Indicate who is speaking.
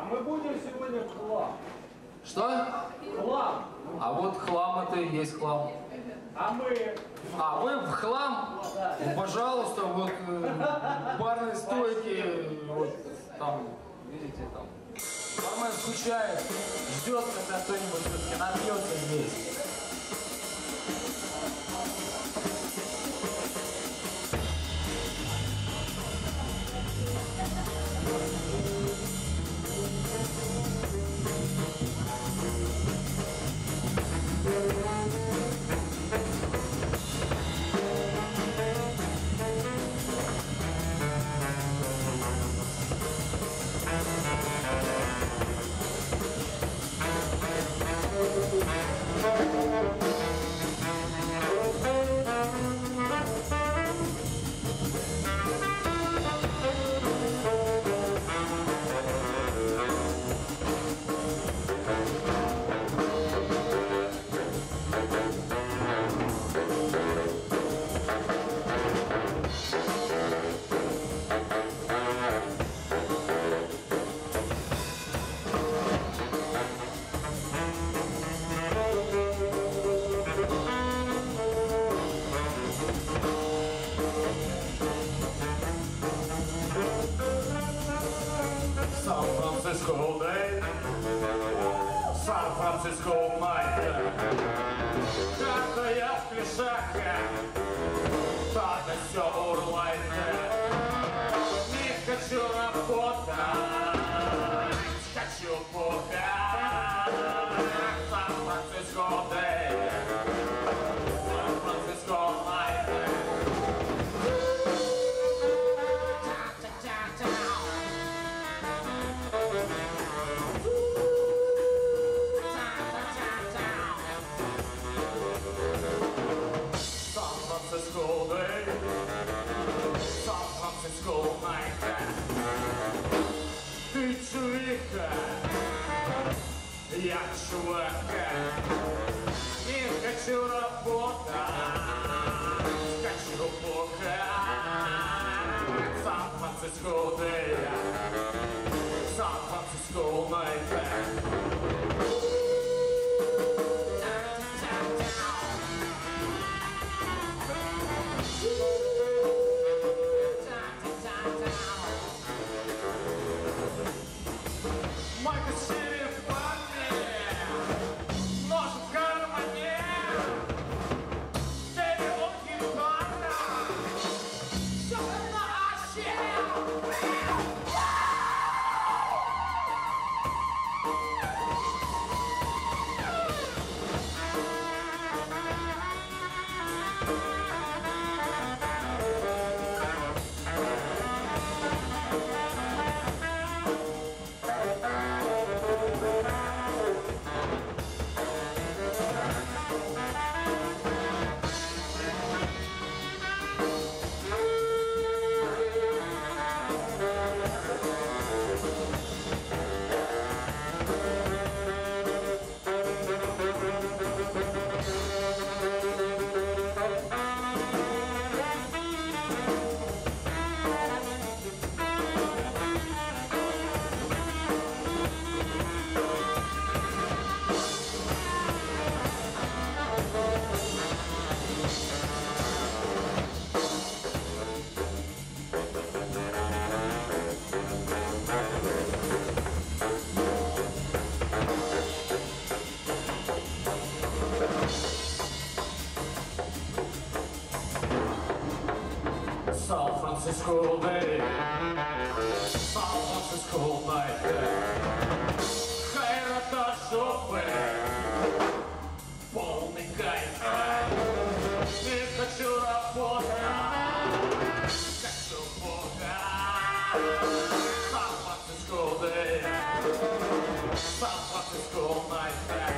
Speaker 1: мы будем сегодня в хлам.
Speaker 2: Что?
Speaker 1: Хлам.
Speaker 2: А вот хлам это и есть хлам.
Speaker 1: А мы...
Speaker 2: А вы в хлам? Пожалуйста, вот барные стойки, вот там, видите, там. Бармен скучает, ждет, когда кто-нибудь все-таки напьется здесь.
Speaker 3: San-Francisco day, San-Francisco night. Когда я в клешах, тогда все урлайт. Не хочу работать, хочу бухать. San-Francisco day, San-Francisco night. San Francisco day, San Francisco night. Ты чувиха, я чувака. Не хочу работать, хочу бухать. San Francisco day, San Francisco night. Майка Сири в бане, нож в кармане, переводки в бана, все на оси. San Francisco day, San Francisco night. Хайрата жопы, полный кайф. Не хочу работать, хочу бухать. San Francisco day, San Francisco night.